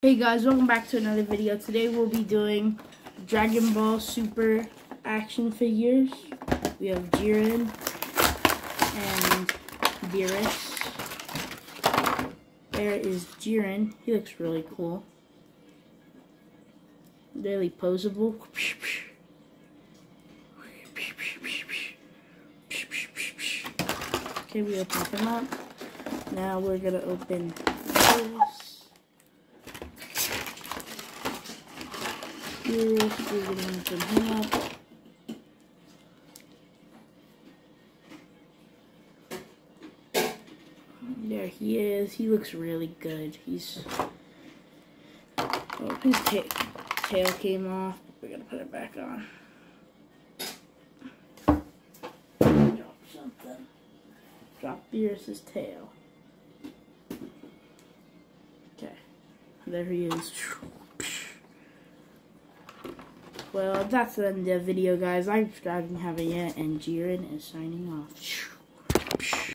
Hey guys, welcome back to another video. Today we'll be doing Dragon Ball Super action figures. We have Jiren and Beerus. There is Jiren. He looks really cool. Really posable. Okay, we opened him up. Now we're gonna open this. We're gonna open him up. There he is. He looks really good. His tail came off. We're gonna put it back on. Drop something. Drop Beerus' tail. Okay. There he is. Well, that's the end of the video, guys. I'm subscribing, haven't yet, and Jiren is signing off.